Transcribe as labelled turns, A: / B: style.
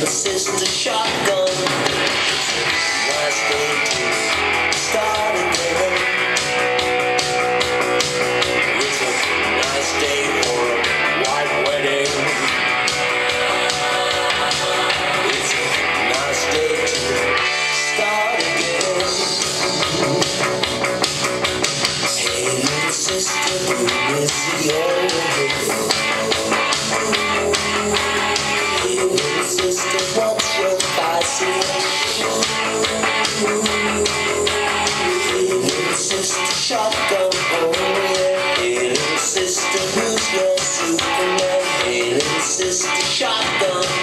A: sister shotgun. Nice day to start again. It's a nice day for a white wedding. It's a nice day to start again. Hey little sister, who is your name? Hey little sister, what's your fancy? Hey little sister, shotgun, oh yeah. Hey little sister, who's your Superman? Hey little sister, shotgun.